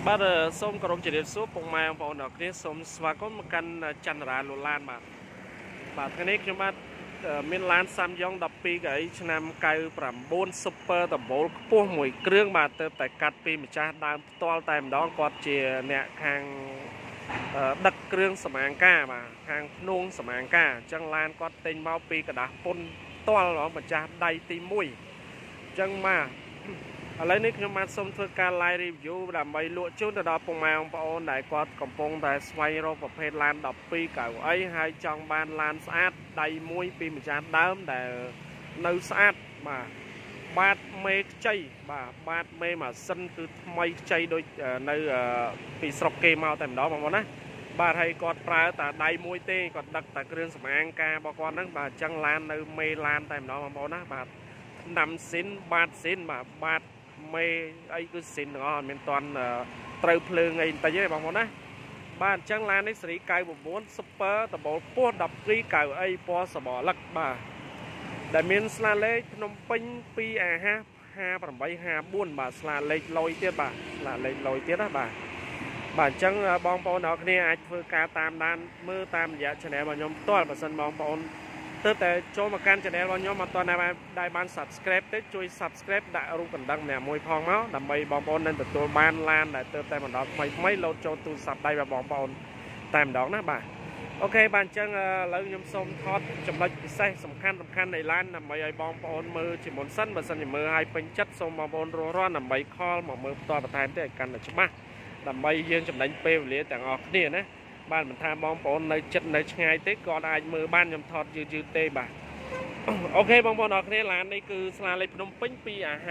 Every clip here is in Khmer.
បាទសូមគោរពជម្រាបសួរពុកម៉ែបងប្អូនអ្នកគ្នាសូមស្វាគមន៍មកកាន់ចន្ទរាលូឡានបាទថ្ងៃនេះខ្ញុំបាទមានឡាន Samyong 12កៅអីឆ្នាំ99 Super Double ខ្ពស់មួយគ្រឿងបាទទៅតែកាត់ពីម្ចាស់ដើមផ្ទាល់តែម្ដងគាត់ជាអ្នកខាងដឹកគ្រឿងសម្អាងការបាទខាងភ្នងសម្អាងការអញ្ចឹងឡានគាត់ទិញមកពីกระดาษពុនផ្ទាល់ម្ចាស់ដៃទី1អញ្ចឹងបាទឥឡូវនេះខ្ញុំបានសូមធ្វើការ live review ដើម្បីលក់ជូនទៅដល់ពុកម៉ែបងប្អូនដែលគាត់កំពុងតែស្វែងរកប្រភេទឡាន12កៅអីហើយចង់បានឡានស្អាតដៃមួយពីម្ចាស់ដើមដែលនៅស្អាតបាទបាតមេខ្ចីបាទបាតមេម៉ាស៊ីនគឺថ្មីខ្ចីដូចនៅពីស្រុកគេមកតែម្ដងបងប្អូនណាបាទហើយគាត់ប្រើតែដៃមួយទេគាត់ដឹកតែគ្រឿងសម្អាងការរបស់គាត់ហ្នឹងបាទអញ្ចឹងឡាននៅមេឡានតែម្ដងបងប្អូនណាបាទដាំស៊ីនបាតស៊ីនបាទមេអីគឺស៊ីនទាំងអស់អត់មានតន់ត្រូវភ្លើងអីបន្តិចទេបងប្អូនណាបាទអញ្ចឹងឡាននេះស៊េរី99 Super Double ពោះ12កៅអីពណ៌សបលឹកបាទដែលមានស្លាលេខភ្នំពេញ 2AH 5854បាទស្លាលេខលុយទៀតបាទស្លាលេខលុយទៀតណាបាទអញ្ចឹងបងប្អូនអ្នកគ្នាអាចធ្វើការតាមដានមើលតាមរយៈ channel របស់ខ្ញុំផ្ទាល់បើសិនបងប្អូនទើបតែចូលមកកាន់ channel របស់ខ្ញុំអត់ទាន់ដែលបាន subscribe ទេជួយ subscribe ដាក់រូបកណ្ដឹងម្នាក់មួយផងមកដើម្បីបងប្អូននឹងទទួលបានឡានដែលទើបតែបណ្ដោះថ្មីលោតចូលទូរស័ព្ទដៃរបស់បងប្អូនតែម្ដងណាបាទអូខេបាទអញ្ចឹងឥឡូវខ្ញុំសូមថតចំណុចពិសេសសំខាន់នៃឡានដើម្បីឲ្យបងប្អូនមើលជាមុនសិនបើសិនជាមើលឲ្យពេញចិត្តសូមបងប្អូនរស់រាន់ដើម្បីខលមកមើលផ្ទាល់បន្ថែមទៀតឲ្យកាន់តែច្បាស់ដើម្បីយើងចំណេញពេលវេលាទាំងអស់គ្នាណាបាទមិនថាបងប្អូននៅចិត្តនៅឆ្ងាយទេក៏អាចមើលបានខ្ញុំថតយឺតទេបាទអូខេបងប្អូនអរគ្នាឡាននេះគឺស្លាលេខភ្នំពេញ 2AH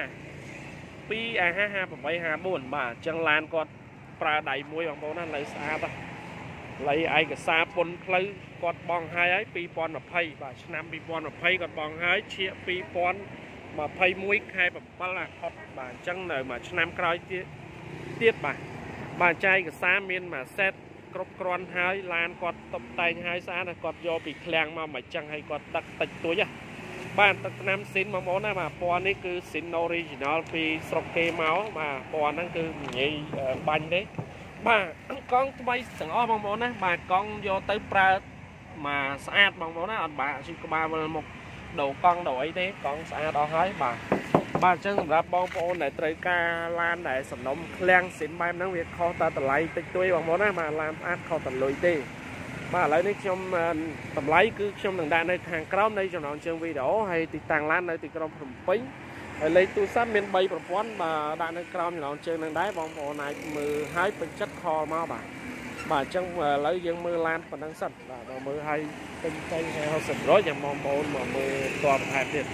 5854បាទអញ្ចឹងឡានគាត់ប្រើដៃមួយបងប្អូនណានៅស្អាតលៃឯកសារពុនផ្លូវគាត់បង់ហើយ2020បាទឆ្នាំ2020គាត់បង់ហើយឈៀក2021ខែ7ណាខុតបាទអញ្ចឹងនៅមួយឆ្នាំក្រោយទៀតបាទចែកឯកសារមានមួយសេតគ្រប់គ្រាន់ហើយឡានគាត់តុបតែងហើយស្អាតគាត់យកពីឃ្លាំងមកមិនចឹងហើយគាត់ដឹកតិចតួចបាទទឹកថ្នាំស៊ីនបងប្អូនណាបាទពណ៌នេះគឺស៊ីន original ពីស្រុកគេមកបាទពណ៌ហ្នឹងគឺនិយាយបាញ់ទេបាទកង់ថ្មីទាំងអស់បងប្អូនណាបាទកង់យកទៅប្រើមកស្អាតបងប្អូនណាអត់បាក់ជិះក្បាលវិលមុខដូរកង់ដូរអីទេកង់ស្អាតអស់ហើយបាទអញ្ចឹងសម្រាប់បងប្អូនដែលត្រូវការឡានដែលសំណុំឃ្លាំងស៊ីនបែបហ្នឹងវាខុសតែតម្លៃតិចតួចបងប្អូនណាបាទឡានស្អាតខុសតែលុយទេបាទឥឡូវនេះខ្ញុំតម្លៃគឺខ្ញុំនឹងដាក់នៅខាងក្រោមនៃចំណងជើងវីដេអូហើយទីតាំងឡាននៅទីក្រុងភ្នំពេញហើយលេខទូរស័ព្ទមាន3ប្រព័ន្ធបាទដាក់នៅក្រោមចំណងជើងនឹងដែរបងប្អូនអាចមើលហើយពេញចិត្តខលមកបាទអញ្ចឹងឥឡូវយើងមើលឡានប៉ុណ្ណឹងសិនបាទដល់មើលហើយពេញใจ50%យ៉ាងបងប្អូនមកមើលតបបន្ថែមទៀត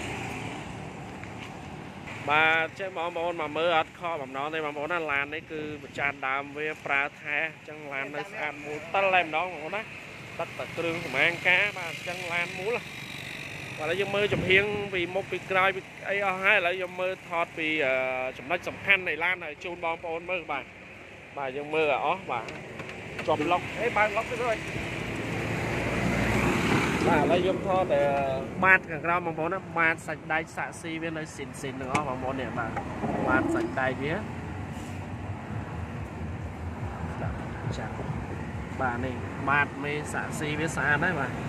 បាទចេះបងប្អូនមកមើលអត់ខកបំណងទេបងប្អូនណាឡាននេះគឺម្ចាស់ដើមវាប្រើថែអញ្ចឹងឡាននៅស្អាតមូលតិលតែម្ដងបងប្អូនណាដឹកតែគ្រឿងសម្អាងការបាទអញ្ចឹងឡានមូលបាទឥឡូវយើងមើលចំហៀងពីមុខពីក្រោយពីអីអស់ហើយឥឡូវយើងមើលថតពីចំណុចសំខាន់នៃឡានឲ្យជូនបងប្អូនមើលបាទយើងមើលឲ្យអស់បាទជាប់ឡុកអេបើឡុកទៅrồiបាទឥឡូវយើងថតបាតខាងក្រោមបងប្អូនណាបាតសាច់ដែកសាក់ស៊ីវានៅស៊ីនទាំងអស់បងប្អូននេះបាទសាច់ដែកវាចាបាទនេះបាតមេសាក់ស៊ីវាស្អាតហើយបាទ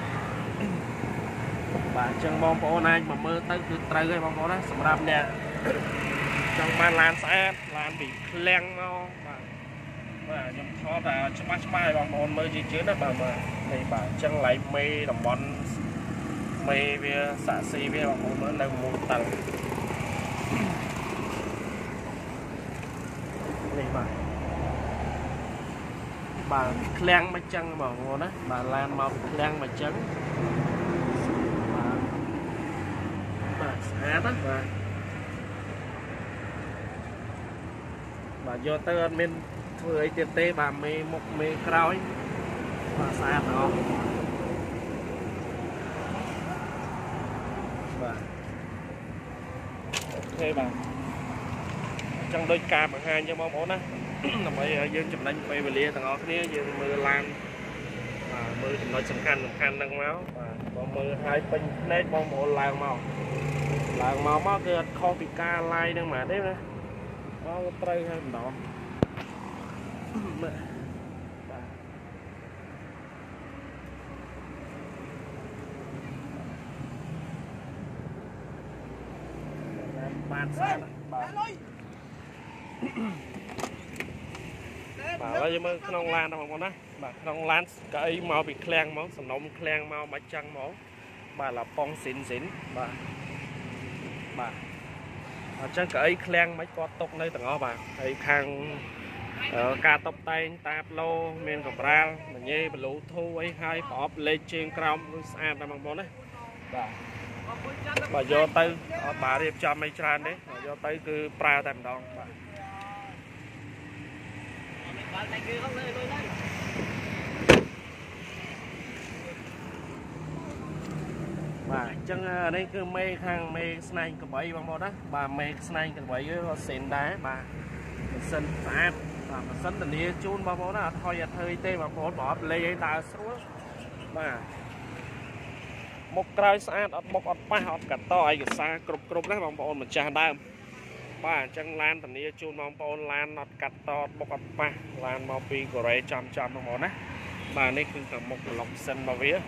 អញ្ចឹងបងប្អូនអាចមកមើលទៅគឺត្រូវហើយបងប្អូនណាសម្រាប់អ្នកចង់បានឡានស្អាតឡានពីឃ្លាំងមកបាទខ្ញុំថតតែច្បាស់ឲ្យបងប្អូនមើលជឿណាបាទនេះបាទអញ្ចឹងឡៃមេតំបន់មេវាសាក់ស៊ីវាបងប្អូនមើលនៅមូលតឹងនេះបាទឃ្លាំងមកចឹងបងប្អូនណាបាទឡានមកឃ្លាំងមកចឹងបាទស្អាតណាបាទយកទៅអត់មានធ្វើអីទៀតទេបាទមេមុខមេក្រោយបាទស្អាតអស់បាទអូខេបាទអញ្ចឹងដូចការបង្ហាញចឹងបងប្អូនណាដើម្បីឲ្យយើងចំណេញពេលវេលាទាំងអស់គ្នាយើងមើលឡានបាទមើលចំណុចសំខាន់ហ្នឹងមកបាទបងមើលឲ្យពេញភ្នែកបងប្អូនឡើងមកគឺអត់ខុសពីការ live ហ្នឹងហ្មងទេណាបងត្រូវហើយម្ដង bàn xa bà lấy mới không lan đâu con á bà không lan cái màu bị keng máu sầm nông keng màu mạch trăng máu bà là phong xịn xịn bà chẳng cái keng mấy con tóc nơi tầng ó bà thấy khang ca tóc tay tạp lô miền cẩm ra mà nhê bà lũ thu ấy hai phỏ lên trên crom xa ra bằng món đấy bà do tư bà điệp cho mấy tràn đấy do tư cứ pra tầm đòn bà chân đây cứ mê khang mê snake cái bẫy bằng món đó bà mê snake cái bẫy với xịn đá bà sân phạt mà sân tình yêu chun bao món đó thôi hơi tê mà món bỏ lấy ta xuống mà một cái xa một ọt pa ọt cả to ai cái xa cục đấy bằng bọn mình trà đam ba chân lan tình yêu chun bằng bọn lan ọt cả to một ọt pa lan màu pi của rễ chăm bằng món á bà này cứ cả một lọc sân bao vía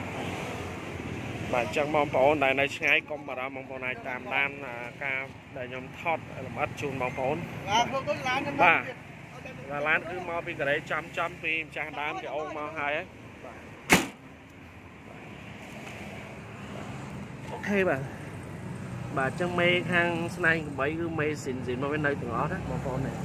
bà chân mong bọn này này ngay con mà ra mong bọn này tạm đan ca để nhóm thọt làm ớt chun bằng bọn bà là lan cứ màu pi của rễ chăm pi trà đam thì ông màu hai ấy ok bà chân mê khang snake bảy cứ mê xịn mà bên đây từng đó đó con này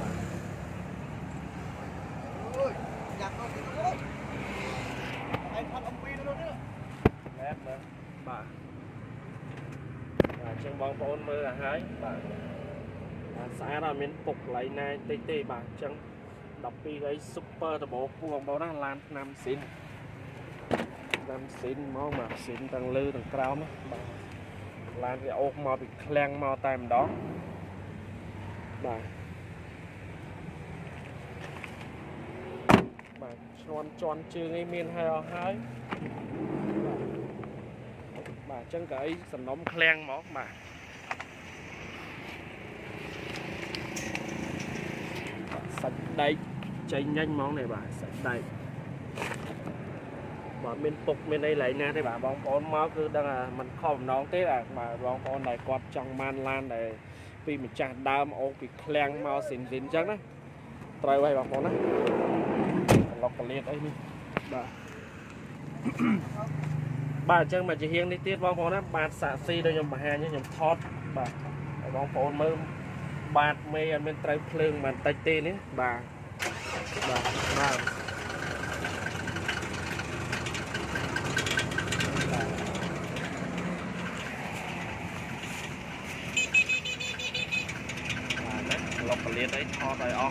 bà chân bóng con mơ là hai bà xã ra miền phục lại này tê bà chân đọc đi cái super bộ của bọn đó lan nam xịn máu mà xịn tầng lư tầng cao nữa lan cái ốc màu bị keng màu tam đó bà tròn chưa ngay miền hai bà chân cái sầm nóng keng máu mà sạch đây cháy nhanh món này bà sạch đây mà bên phục bên đây lại nè thì bà bóng con máu cứ đang là mình không nón thế là mà bóng con này quạt trong man lan này vì mình chặt đam ô bị keng mau xịn chắc đấy trời ơi bóng con đấy lọc cả liệt đây bà chân mà chỉ hiên đi tiết bóng con đó bà xạ si đâu nhầm bà hà nhầm thót bà bóng con mơ bạt mê bên trời phường mà tay tên ấy bà lọc cả liệt đấy thò tay ọc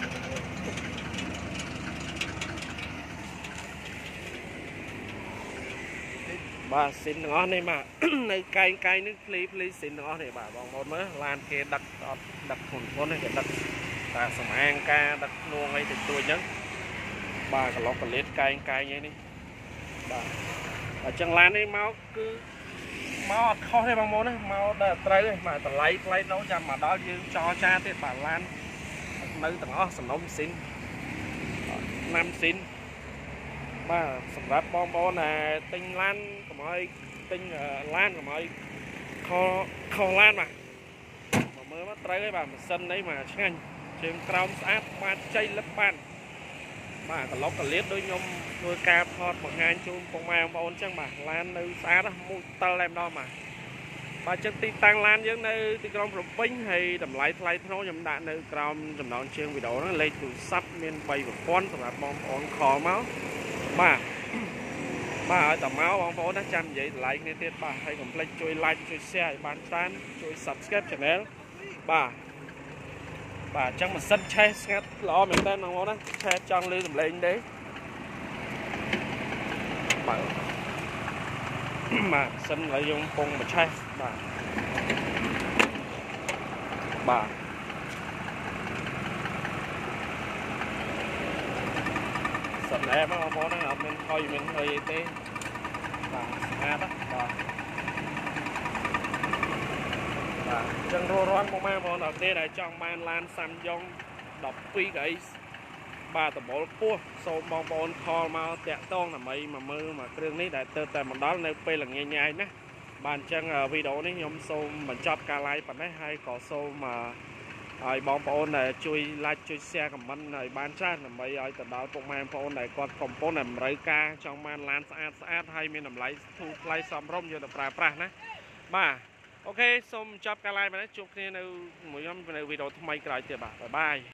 bà xin ngon này mà này cay nước pli xin ngon này bà bóng một mới lan kia đặt hồn con này đặt ta sầm an ca đặt nuông ấy thì tôi nhớ bà cả lọc cả liệt cay như đi bà ở chân lan ấy máu cứ máu khó hay bằng món đấy máu trời mà ta lấy nấu cho mà đó như cho cha thì bà lan nơi tầng ó sầm nông xin nam xin mà sầm ráp bom này tinh lan của mọi tinh lan của mọi kho lan mà mới mất trời bà mà sân đấy mà nhanh trên trong sát ba chay lấp ban mà cả lóc cả liệt đôi nhom đôi ca thọt một hai chun con mai bom chẳng mà lan nơi xa đó mua tơ làm đó mà bà chân ti tăng lan giống nơi ti crom binh hay đầm lại thay nó nhầm đạn nơi crom đầm đòn chiên video nó lên từ sắp miền bay của con là bom khó máu mà ở tầm máu bóng phố đã chăm vậy like nên tiết bà hay còn like chui share bán tan chui subscribe channel bà chẳng mà sân che ngắt lo mình tên nó đó che trong lưu lên đấy mà sân lại dùng cùng mà che bà sân em nó có nó học mình thôi mình hơi tê bà đó chân rô rón một mang vào đầu tiên này trong ban lan xăm dông đọc quy cái ba tầm bộ cua sâu bong bồn kho mau tẹt tông là mấy mà mơ mà kêu ní đại tơ tại một đó nơi p là nghe nhai nè bàn chân video này nhóm sâu mình chọn cả like bạn ấy hay có sâu mà bong bồn này chui like chui xe cầm bắn này ban trang là mấy ở tận đó công an bong này còn công bồn làm rơi ca trong man lan sát hay mình làm lấy thu lấy xóm rôm như là pra nè ba ok xong chọn cả like bạn ấy chụp nên mỗi nhóm video thay mấy cái lại tiền bạc bye bye